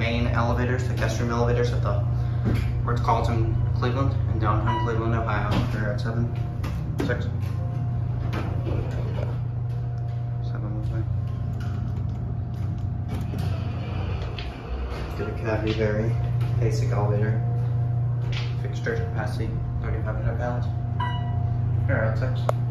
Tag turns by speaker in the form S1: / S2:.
S1: main elevators, the guest room elevators at the Ritz, Carlton, Cleveland, in downtown Cleveland, Ohio. They're at 7, 6. 7 was there. Get a cavity, very basic elevator. Fixed capacity, 3,500 pounds. They're at 6.